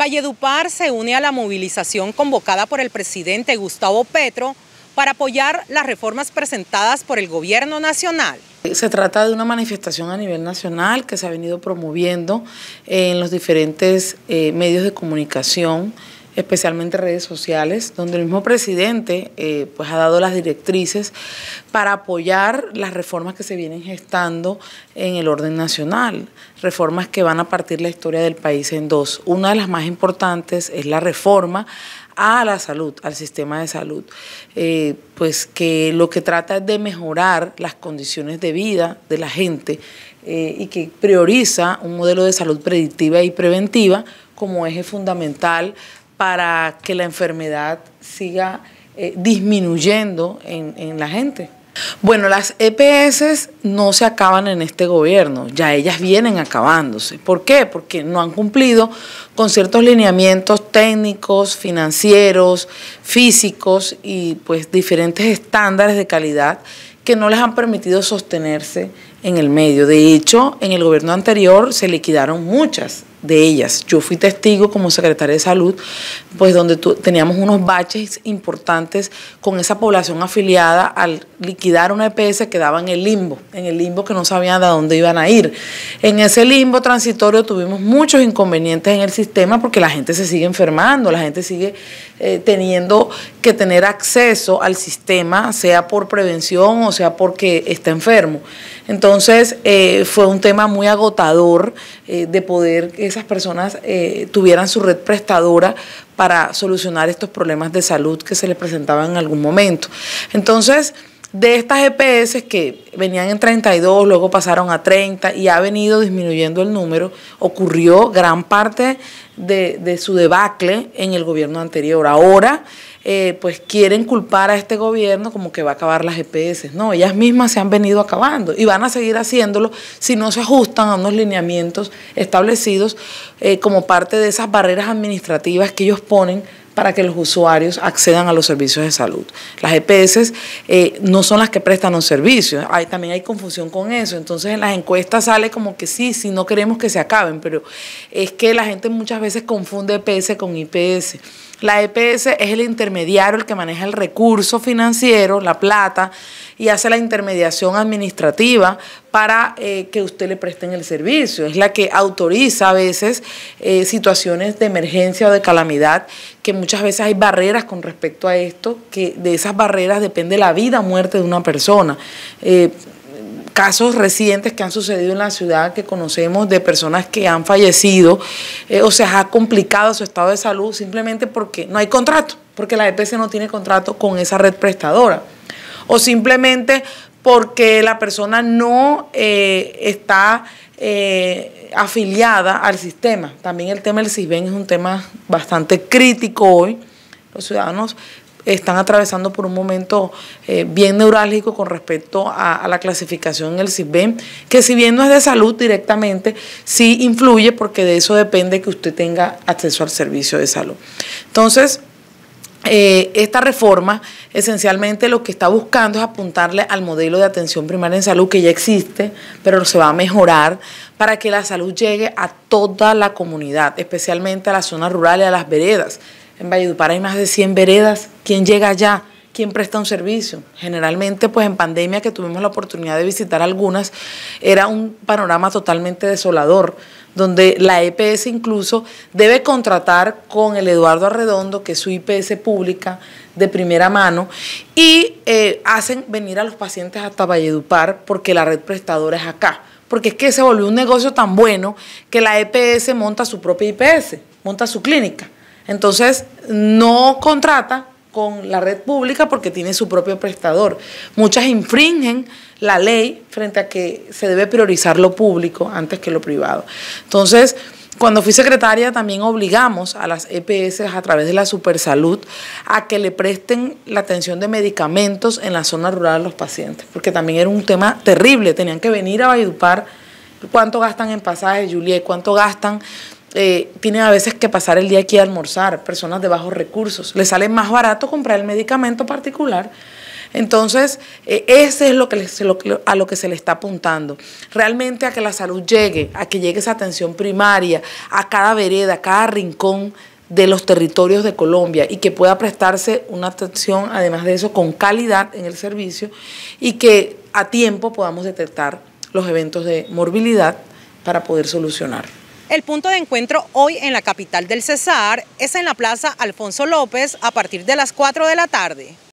Valledupar se une a la movilización convocada por el presidente Gustavo Petro para apoyar las reformas presentadas por el gobierno nacional. Se trata de una manifestación a nivel nacional que se ha venido promoviendo en los diferentes medios de comunicación, especialmente redes sociales, donde el mismo presidente pues ha dado las directrices para apoyar las reformas que se vienen gestando en el orden nacional, reformas que van a partir la historia del país en dos. Una de las más importantes es la reforma a la salud, al sistema de salud, pues que lo que trata es de mejorar las condiciones de vida de la gente y que prioriza un modelo de salud predictiva y preventiva como eje fundamental para que la enfermedad siga disminuyendo en la gente. Bueno, las EPS no se acaban en este gobierno, ya ellas vienen acabándose. ¿Por qué? Porque no han cumplido con ciertos lineamientos técnicos, financieros, físicos y pues diferentes estándares de calidad que no les han permitido sostenerse en el medio. De hecho, en el gobierno anterior se liquidaron muchas de ellas. Yo fui testigo como secretaria de salud, pues donde teníamos unos baches importantes con esa población afiliada al liquidar una EPS quedaba en el limbo que no sabían de dónde iban a ir. En ese limbo transitorio tuvimos muchos inconvenientes en el sistema porque la gente se sigue enfermando, la gente sigue teniendo que tener acceso al sistema, sea por prevención o sea porque está enfermo. Entonces fue un tema muy agotador de poder que esas personas tuvieran su red prestadora para solucionar estos problemas de salud que se les presentaban en algún momento. Entonces, de estas EPS que venían en 32, luego pasaron a 30 y ha venido disminuyendo el número, ocurrió gran parte de su debacle en el gobierno anterior. Ahora, pues quieren culpar a este gobierno como que va a acabar las EPS. No, ellas mismas se han venido acabando y van a seguir haciéndolo si no se ajustan a unos lineamientos establecidos como parte de esas barreras administrativas que ellos ponen para que los usuarios accedan a los servicios de salud. Las EPS no son las que prestan los servicios, también hay confusión con eso, entonces en las encuestas sale como que sí, no queremos que se acaben, pero es que la gente muchas veces confunde EPS con IPS. La EPS es el intermediario, el que maneja el recurso financiero, la plata, y hace la intermediación administrativa para que usted le presten el servicio. Es la que autoriza a veces situaciones de emergencia o de calamidad, que muchas veces hay barreras con respecto a esto, que de esas barreras depende la vida o muerte de una persona. Casos recientes que han sucedido en la ciudad que conocemos de personas que han fallecido o se ha complicado su estado de salud simplemente porque no hay contrato, porque la EPS no tiene contrato con esa red prestadora o simplemente porque la persona no está afiliada al sistema. También el tema del CISBEN es un tema bastante crítico hoy. Los ciudadanos están atravesando por un momento bien neurálgico con respecto a la clasificación en el CISBEN, que si bien no es de salud directamente, sí influye porque de eso depende que usted tenga acceso al servicio de salud. Entonces, esta reforma esencialmente lo que está buscando es apuntarle al modelo de atención primaria en salud que ya existe, pero se va a mejorar para que la salud llegue a toda la comunidad, especialmente a la zona rural y a las veredas. En Valledupar hay más de 100 veredas. ¿Quién llega allá? ¿Quién presta un servicio? Generalmente, pues en pandemia que tuvimos la oportunidad de visitar algunas, era un panorama totalmente desolador, donde la EPS incluso debe contratar con el Eduardo Arredondo, que es su IPS pública de primera mano, y hacen venir a los pacientes hasta Valledupar porque la red prestadora es acá. Porque es que se volvió un negocio tan bueno que la EPS monta su propia IPS, monta su clínica. Entonces, no contrata con la red pública porque tiene su propio prestador. Muchas infringen la ley frente a que se debe priorizar lo público antes que lo privado. Entonces, cuando fui secretaria también obligamos a las EPS a través de la Supersalud a que le presten la atención de medicamentos en la zona rural a los pacientes, porque también era un tema terrible. Tenían que venir a Valledupar. ¿Cuánto gastan en pasajes, Juliet? ¿Cuánto gastan? Tienen a veces que pasar el día aquí a almorzar, personas de bajos recursos. Les sale más barato comprar el medicamento particular. Entonces, ese es a lo que se le está apuntando. Realmente a que la salud llegue, a que llegue esa atención primaria, a cada vereda, a cada rincón de los territorios de Colombia y que pueda prestarse una atención, además de eso, con calidad en el servicio y que a tiempo podamos detectar los eventos de morbilidad para poder solucionar. El punto de encuentro hoy en la capital del Cesar es en la Plaza Alfonso López a partir de las 4 de la tarde.